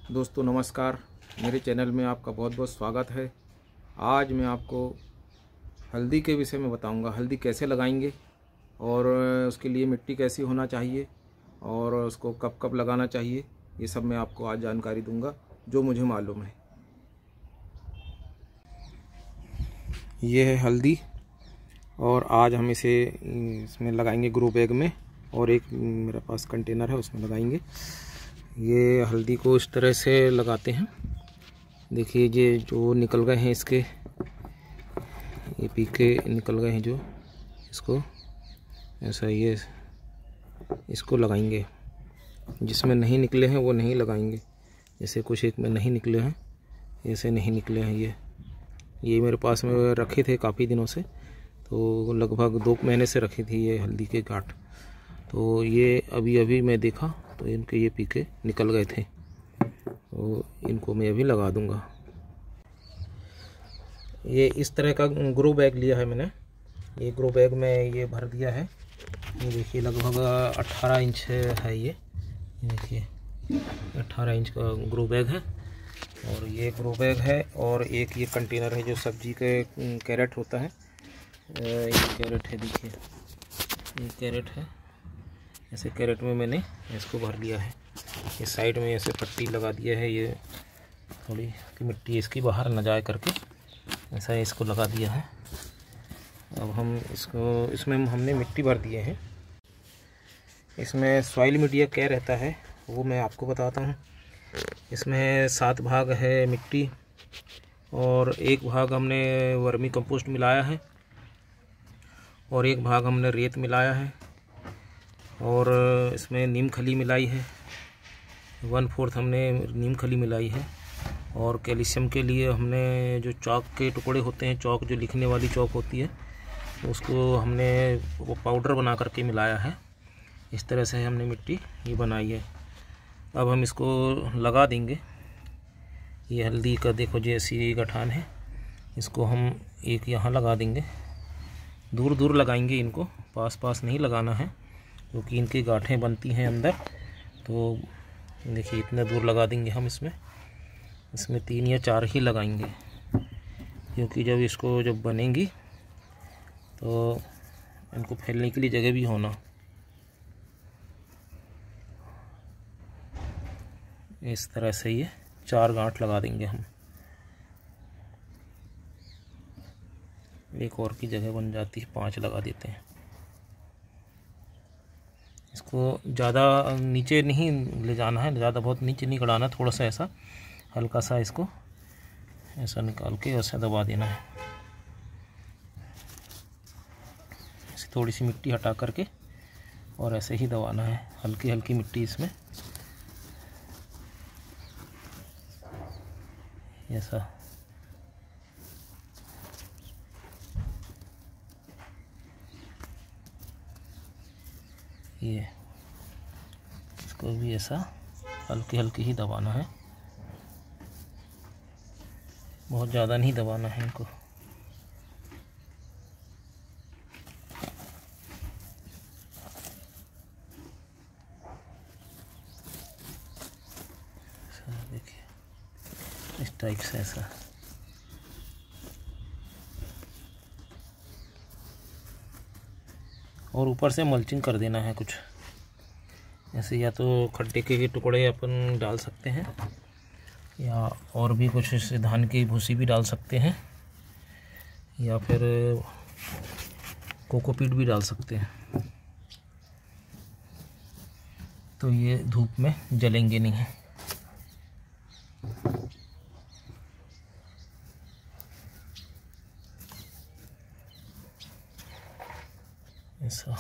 दोस्तों नमस्कार, मेरे चैनल में आपका बहुत बहुत स्वागत है। आज मैं आपको हल्दी के विषय में बताऊंगा। हल्दी कैसे लगाएंगे और उसके लिए मिट्टी कैसी होना चाहिए और उसको कब कब लगाना चाहिए, ये सब मैं आपको आज जानकारी दूंगा जो मुझे मालूम है। ये है हल्दी और आज हम इसमें लगाएंगे ग्रो बैग में, और एक मेरे पास कंटेनर है उसमें लगाएंगे। ये हल्दी को इस तरह से लगाते हैं। देखिए ये जो निकल गए हैं इसके, ये पीके निकल गए हैं जो, इसको ऐसा ये इसको लगाएंगे। जिसमें नहीं निकले हैं वो नहीं लगाएंगे। जैसे कुछ एक में नहीं निकले हैं, ऐसे नहीं निकले हैं। ये मेरे पास में रखे थे काफ़ी दिनों से, तो लगभग 2 महीने से रखी थी ये हल्दी के गांठ। तो ये अभी मैं देखा तो इनके ये पीके निकल गए थे, तो इनको मैं अभी लगा दूंगा। ये इस तरह का ग्रो बैग लिया है मैंने। ये ग्रो बैग में ये भर दिया है। ये देखिए लगभग 18 इंच है ये देखिए 18 इंच का ग्रो बैग है। और ये ग्रो बैग है और एक ये कंटेनर है जो सब्जी के कैरेट होता है। ये कैरेट है, देखिए ये कैरेट है। ऐसे कैरेट में मैंने इसको भर लिया है। इस साइड में ऐसे पट्टी लगा दिया है, ये थोड़ी कि मिट्टी इसकी बाहर न जाए करके ऐसा इसको लगा दिया है। अब हम इसमें हमने मिट्टी भर दिए हैं। इसमें सॉइल मीडिया क्या रहता है वो मैं आपको बताता हूँ। इसमें 7 भाग है मिट्टी और 1 भाग हमने वर्मी कंपोस्ट मिलाया है और 1 भाग हमने रेत मिलाया है और इसमें नीम खली मिलाई है। 1/4 हमने नीम खली मिलाई है। और कैल्शियम के लिए हमने जो चौक के टुकड़े होते हैं, चौक जो लिखने वाली चौक होती है, उसको हमने वो पाउडर बना करके मिलाया है। इस तरह से हमने मिट्टी ये बनाई है। अब हम इसको लगा देंगे। ये हल्दी का देखो जैसी गठान है, इसको हम एक यहाँ लगा देंगे। दूर दूर लगाएंगे इनको, पास पास नहीं लगाना है क्योंकि इनकी गांठें बनती हैं अंदर। तो देखिए इतने दूर लगा देंगे हम। इसमें 3 या 4 ही लगाएंगे क्योंकि जब बनेंगी तो इनको फैलने के लिए जगह भी होना। इस तरह से ये 4 गांठ लगा देंगे हम। एक और की जगह बन जाती है, 5 लगा देते हैं। इसको ज़्यादा नीचे नहीं ले जाना है, ज़्यादा बहुत नीचे नहीं गड़ाना, थोड़ा सा ऐसा हल्का सा इसको ऐसा निकाल के ऐसा दबा देना है। ऐसे थोड़ी सी मिट्टी हटा करके और ऐसे ही दबाना है, हल्की हल्की मिट्टी इसमें ऐसा। ये इसको भी ऐसा हल्की हल्की ही दबाना है, बहुत ज़्यादा नहीं दबाना है इनको। देखिए इस टाइप से ऐसा। और ऊपर से मल्चिंग कर देना है कुछ ऐसे, या तो खड्डे के टुकड़े अपन डाल सकते हैं या और भी कुछ ऐसे धान की भूसी भी डाल सकते हैं या फिर कोकोपीट भी डाल सकते हैं। तो ये धूप में जलेंगे नहीं। ऐसा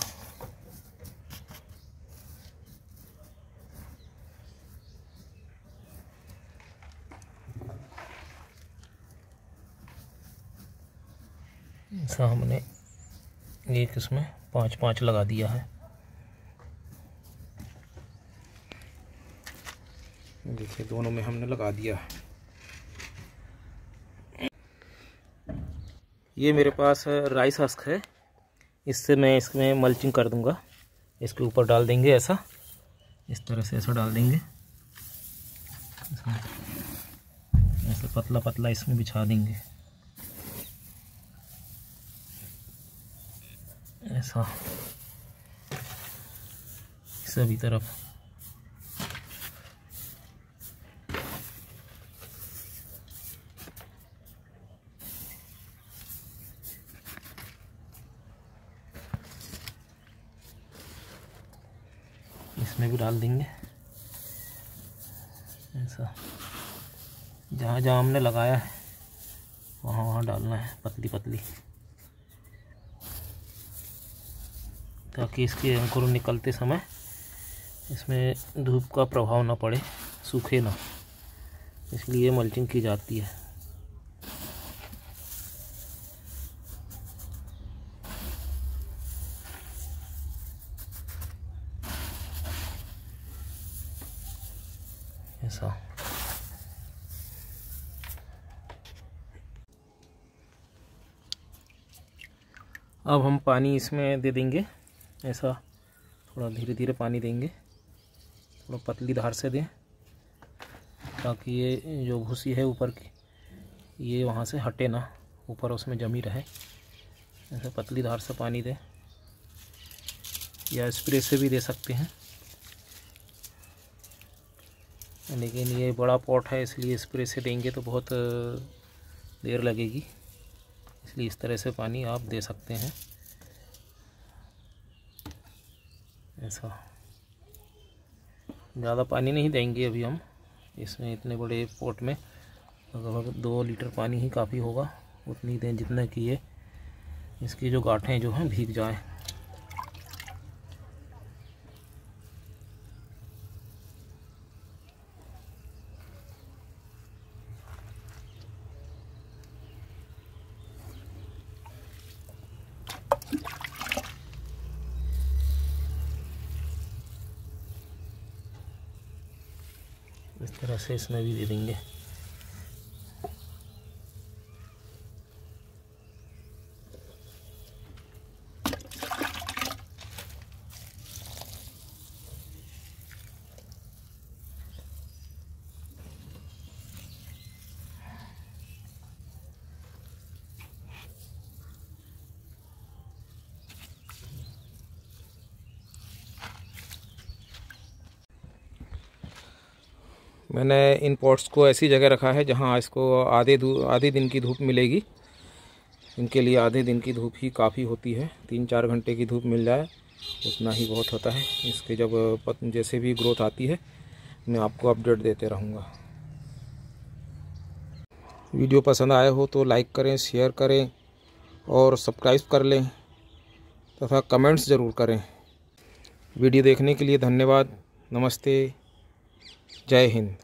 ऐसा हमने एक इसमें 5-5 लगा दिया है। देखिए दोनों में हमने लगा दिया। ये मेरे पास राइस हस्क है, इससे मैं इसमें मल्चिंग कर दूंगा। इसके ऊपर डाल देंगे ऐसा, इस तरह से ऐसा डाल देंगे। इसमें ऐसे पतला पतला इसमें बिछा देंगे ऐसा सभी तरफ। इसमें भी डाल देंगे ऐसा, जहाँ जहाँ हमने लगाया है वहाँ वहाँ डालना है पतली पतली, ताकि इसके अंकुर निकलते समय इसमें धूप का प्रभाव ना पड़े, सूखे ना, इसलिए मल्चिंग की जाती है। ऐसा अब हम पानी इसमें दे देंगे ऐसा, थोड़ा धीरे धीरे पानी देंगे, थोड़ा पतली धार से दें ताकि ये जो भूसी है ऊपर की ये वहाँ से हटे ना, ऊपर उसमें जमी रहे। ऐसे पतली धार से पानी दें या स्प्रे से भी दे सकते हैं, लेकिन ये बड़ा पॉट है इसलिए स्प्रे से देंगे तो बहुत देर लगेगी, इसलिए इस तरह से पानी आप दे सकते हैं ऐसा। ज़्यादा पानी नहीं देंगे अभी हम इसमें, इतने बड़े पॉट में लगभग 2 लीटर पानी ही काफ़ी होगा, उतनी दें जितना कि ये इसकी जो गांठें जो हैं भीग जाएं। इस तरह से इसमें भी दे देंगे। मैंने इन पॉट्स को ऐसी जगह रखा है जहां इसको आधे दिन की धूप मिलेगी। इनके लिए आधे दिन की धूप ही काफ़ी होती है, 3-4 घंटे की धूप मिल जाए उतना ही बहुत होता है। इसके जब जैसे भी ग्रोथ आती है मैं आपको अपडेट देते रहूँगा। वीडियो पसंद आए हो तो लाइक करें, शेयर करें और सब्सक्राइब कर लें तथा कमेंट्स ज़रूर करें। वीडियो देखने के लिए धन्यवाद। नमस्ते, जय हिंद।